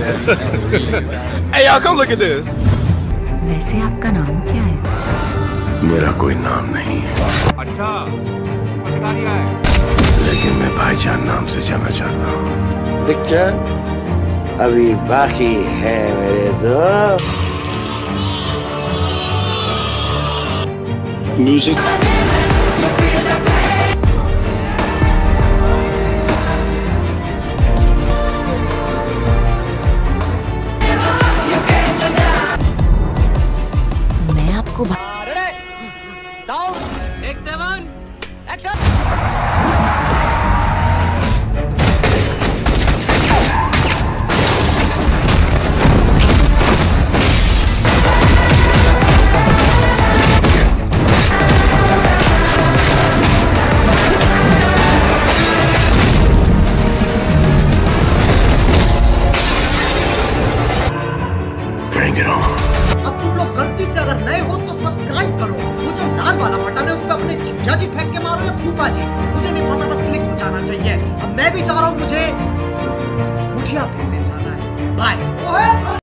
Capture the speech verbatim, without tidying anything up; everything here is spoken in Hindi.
Hey y'all, come look at this. वैसे आपका नाम क्या है? मेरा कोई नाम नहीं है। अच्छा, सिखा दिया है। लेकिन मैं भाईजान नाम से जाना चाहता हूँ। पिक्चर अभी बाकी है मेरे दोस्त। म्यूजिक मैं आपको एक सेवन एक्शन। अब तुम लोग गलती से अगर नए हो तो सब्सक्राइब करो। वो जो लाल वाला बटन है उस पर अपने जीजा जी फेंक के मारो या फूफा जी, मुझे नहीं पता, बस क्लिक हो जाना चाहिए। अब मैं भी जा रहा हूँ, मुझे मुठिया फेंकने जाना है। बाय।